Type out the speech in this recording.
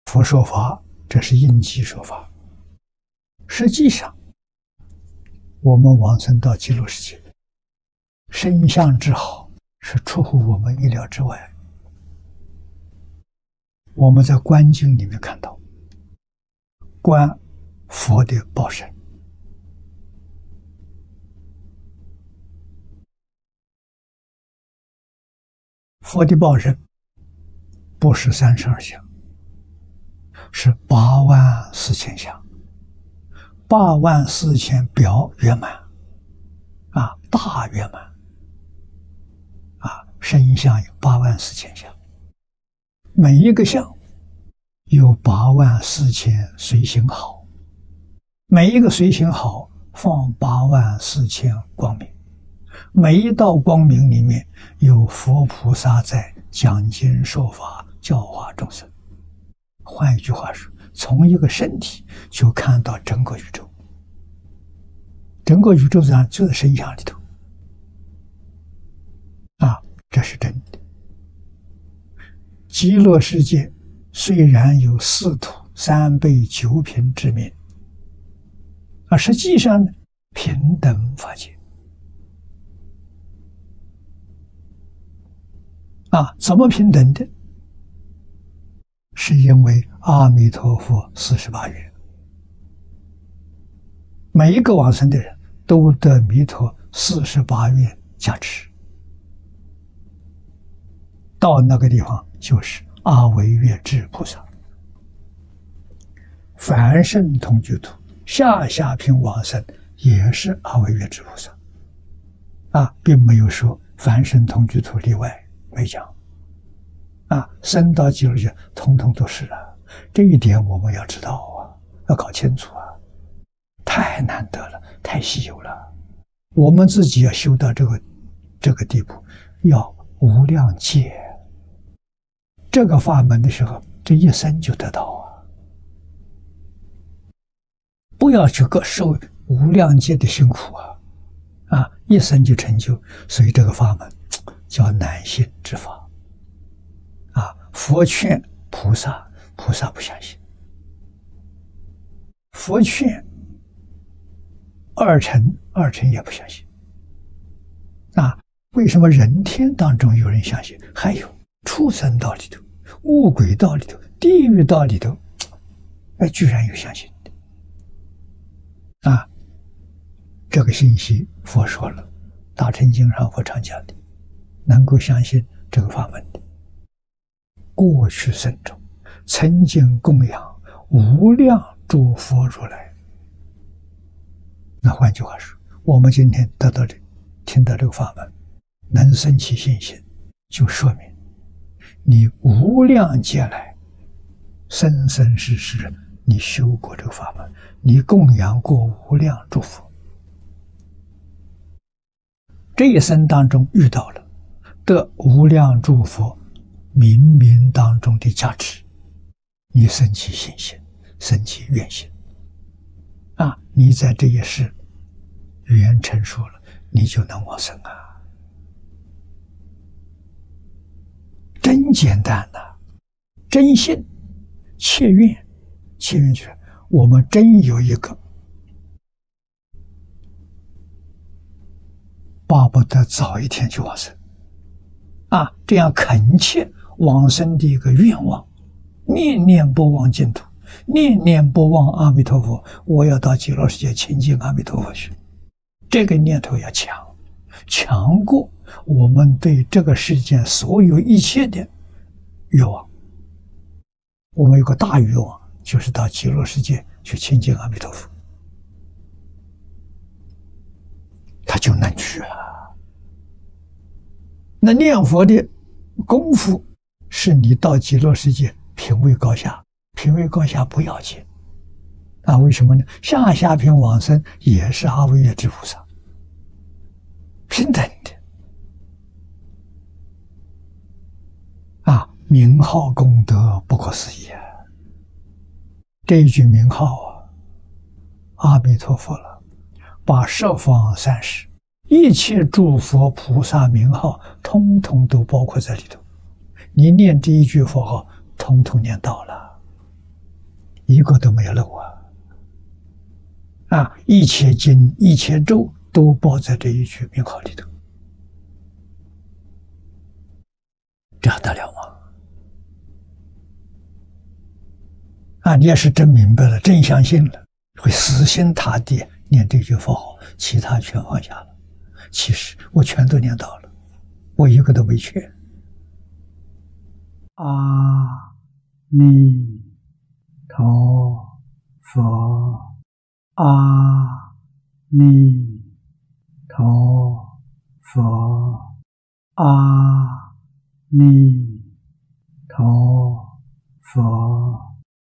佛说法，这是应机说法。实际上，我们往生到极乐世界，身相之好是出乎我们意料之外。我们在观经里面看到，观佛的报身，佛的报身不是32相，是84000相，84000表圆满，大圆满，身相有84000相，每一个相有84000随行好，每一个随行好放84000光明，每一道光明里面有佛菩萨在讲经说法，教化众生。换一句话说，从一个身体就看到整个宇宙，整个宇宙上就在身相里头，这是真的。极乐世界虽然有四土3辈9品之名，实际上平等法界。怎么平等的？是因为阿弥陀佛48愿，每一个往生的人都得弥陀48愿加持，到那个地方就是阿惟越致菩萨。凡圣同居土下品往生也是阿惟越致菩萨，并没有说凡圣同居土例外，没讲。升到极乐世界统统都是了，这一点我们要知道要搞清楚太难得了，太稀有了。我们自己要修到这个地步，要无量劫。这个法门的时候，这一生就得到不要去受无量劫的辛苦一生就成就。所以这个法门叫难信之法。佛劝菩萨，菩萨不相信；佛劝二乘也不相信。为什么人天当中有人相信？还有畜生道里头、恶鬼道里头、地狱道里头，居然有相信的这个信息佛说了，大乘经上佛常讲的，能够相信这个法门的，过去生中曾经供养无量诸佛如来。那换句话说，我们今天得到听到这个法门，能生起信心，就说明你无量劫来生生世世你修过这个法门，你供养过无量诸佛，这一生当中遇到了得无量诸佛冥冥当中的加持，你生起信心，生起愿心你在这一世缘成熟了，你就能往生真简单真信切愿。切愿就是我们真有一个巴不得早一天去往生这样恳切往生的一个愿望，念念不忘净土，念念不忘阿弥陀佛，我要到极乐世界亲近阿弥陀佛去。这个念头要强过我们对这个世界所有一切的欲望。我们有个大欲望，就是到极乐世界去亲近阿弥陀佛，他就能去那念佛的功夫是你到极乐世界品位高下，品位高下不要紧为什么呢？下品往生也是阿惟越致菩萨，平等的名号功德不可思议这一句名号阿弥陀佛了，把十方三世一切诸佛菩萨名号通通都包括在里头，你念这一句佛号通通念到了个都没有漏啊！一切经、一切咒都包在这一句名号里头，这还得了吗？啊，你要是真明白了，真相信了，会死心塌地念这句佛号，其他全放下了。其实我全都念到了，我一个都没缺。阿弥陀佛，阿弥陀佛，阿